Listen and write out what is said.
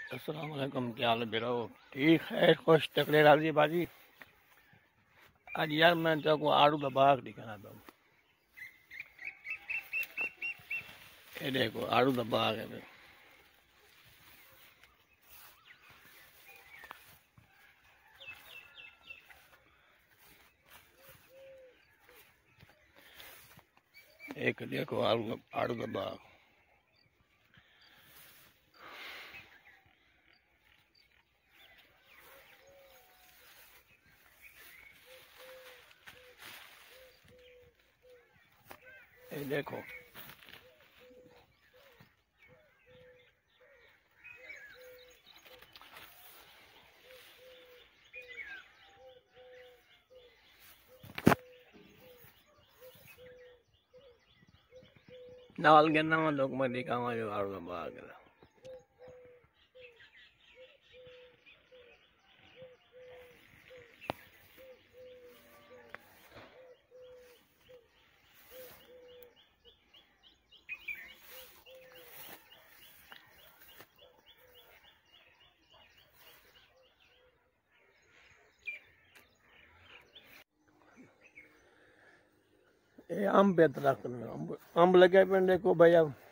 अस्सलाम वालेकुम, क्या हाल है बेरो? ठीक है, खुश तकड़े राजी बाजी। आज यार मैं तेको आड़ू का बाग दिखाना था। ये देखो आड़ू का बाग है। एक देखो आड़ू का बाग। ये देखो नाल गन्ना में लोग मैं दिखाऊंगा जो आड़ू का बाग है। ये अम्ब पे दरख्त में अम्ब लगे पे देखो भैया।